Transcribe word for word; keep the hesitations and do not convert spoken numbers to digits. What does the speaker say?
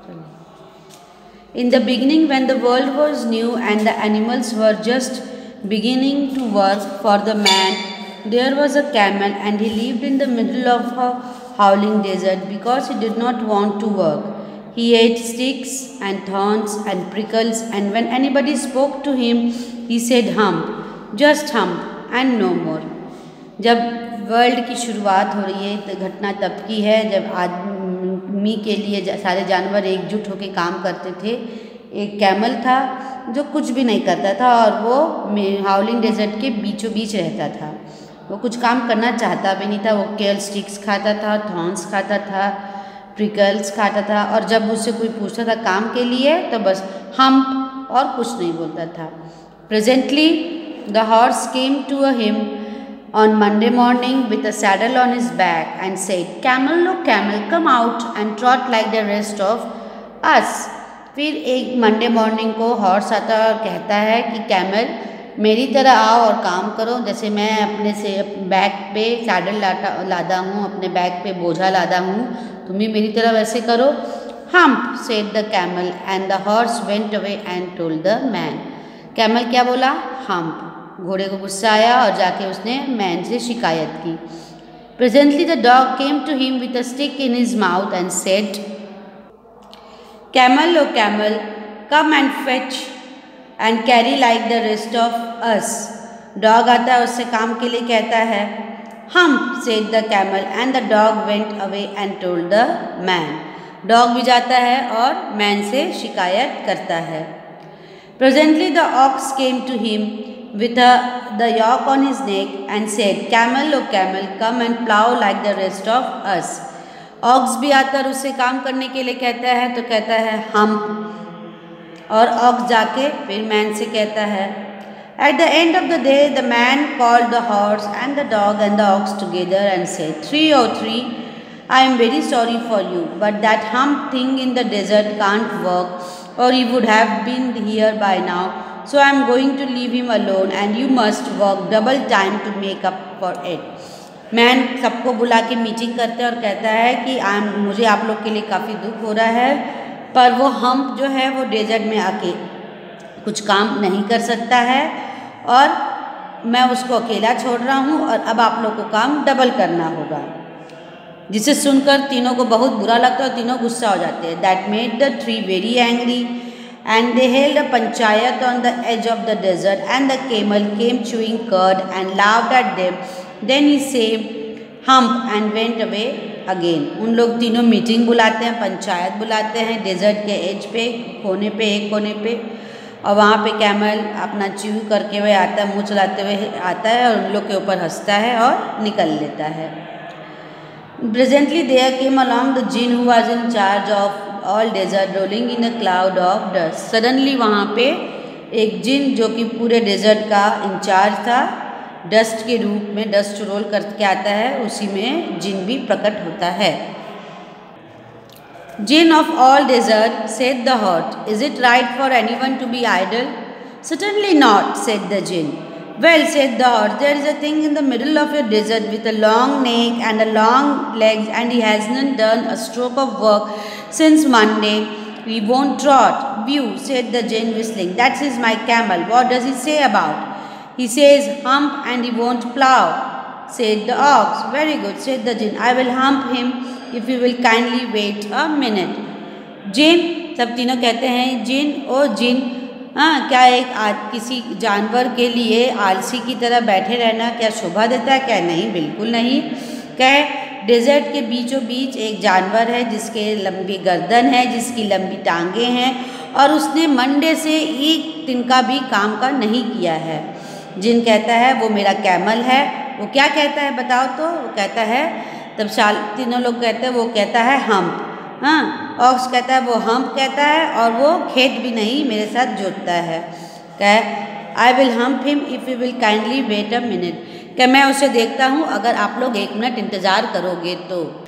In the beginning, when the world was new and the animals were just beginning to work for the man, there was a camel and he lived in the middle of a howling desert because he did not want to work. He ate sticks and thorns and prickles, and when anybody spoke to him, he said hump, just hump and no more. जब world की शुरुआत हो रही है तो घटना तब की है जब आदमी के लिए सारे जानवर एकजुट होकर काम करते थे। एक कैमल था जो कुछ भी नहीं करता था और वो हाउलिंग डेजर्ट के बीचों बीच रहता था। वो कुछ काम करना चाहता भी नहीं था। वो केल स्टिक्स खाता था, थॉर्न्स खाता था, प्रिकल्स खाता था, और जब उससे कोई पूछता था काम के लिए तो बस हम्प और कुछ नहीं बोलता था। Presently the horse came to a him on Monday morning with a saddle on his back and said, Camel, oh camel, come out and trot like the rest of us. फिर एक Monday morning को horse आता और कहता है कि camel मेरी तरह आओ और काम करो, जैसे मैं अपने से बैक पे सैडल लाटा लादा हूँ, अपने बैक पे बोझा लादा हूँ, तुम भी मेरी तरह वैसे करो। Hump, said the camel, and the horse went away and told the man. Camel क्या बोला? Hump. घोड़े को गुस्सा आया और जाके उसने मैन से शिकायत की। Presently the dog came to him with a stick in his mouth and said, Camel, oh camel, come and fetch and carry like the rest of us. Dog आता है उससे काम के लिए कहता है Hump, said the camel, and the dog went away and told the man. Dog भी जाता है और मैन से शिकायत करता है। Presently the ox came to him with a, the yoke on his neck and said, Camel, oh camel, come and plow like the rest of us. Ox भी आता है उससे काम करने के लिए कहता है तो कहता है hump, और ox जाके फिर मैन से कहता है। At the end of the day, the man called the horse and the dog and the ox together and said, Three oh three, I am very sorry for you, but that hump thing in the desert can't work, or he would have been here by now. So I am going to leave him alone and you must work double time to make up for it. Man सबको बुला के meeting करते हैं और कहता है कि आम मुझे आप लोग के लिए काफ़ी दुख हो रहा है, पर वो हम्प जो है वो डेजर्ट में आके कुछ काम नहीं कर सकता है और मैं उसको अकेला छोड़ रहा हूँ और अब आप लोग को काम डबल करना होगा। जिसे सुनकर तीनों को बहुत बुरा लगता है और तीनों गुस्सा हो जाते हैं। That made the three very angry. And they held a panchayat on the edge of the desert, and the camel came chewing curd and laughed at them. Then he said, hump, and went away again. उन लोग तीनों meeting बुलाते हैं, पंचायत बुलाते हैं desert के as पे, कोने पे, एक कोने पे, और वहाँ पे कैमल अपना च्यू करके हुए आता है, मुँह चलाते हुए आता है और उन लोग के ऊपर हंसता है और निकल लेता है। Presently there came along the jinn who was in charge of all desert rolling in a cloud of dust. Suddenly वहाँ पे एक जिन जो कि पूरे डेजर्ट का इंचार्ज था, डस्ट के रूप में डस्ट रोल करके आता है, उसी में जिन भी प्रकट होता है। Jinn of all desert, said the horse, is it right for anyone to be idle? Certainly not, said the jinn. Well, said the horse, there is a thing in the middle of your desert with a long neck and a long legs, and he hasn't done a stroke of work since Monday. We won't trot. View, said the jinn whistling. That is my camel. What does he say about? He says hump and he won't plow, said the ox. Very good, said the jinn. I will hump him if you will kindly wait a minute. Jinn, सब तीनों कहते हैं जिन ओ जिन, हाँ क्या एक आज किसी जानवर के लिए आलसी की तरह बैठे रहना क्या शोभा देता है? क्या नहीं, बिल्कुल नहीं। क्या डेजर्ट के बीचों बीच एक जानवर है जिसके लंबी गर्दन है, जिसकी लंबी टांगें हैं, और उसने मंडे से एक दिन का भी काम का नहीं किया है। जिन कहता है वो मेरा कैमल है। वो क्या कहता है बताओ तो? वो कहता है, तब शाल तीनों लोग कहते हैं, वो कहता है हम्प, हाँ, ऑक्स कहता है वो हम्प कहता है, और वो खेत भी नहीं मेरे साथ जोतता है। कह I will hump him if you will kindly wait a minute, क्या मैं उसे देखता हूँ अगर आप लोग एक मिनट इंतज़ार करोगे तो।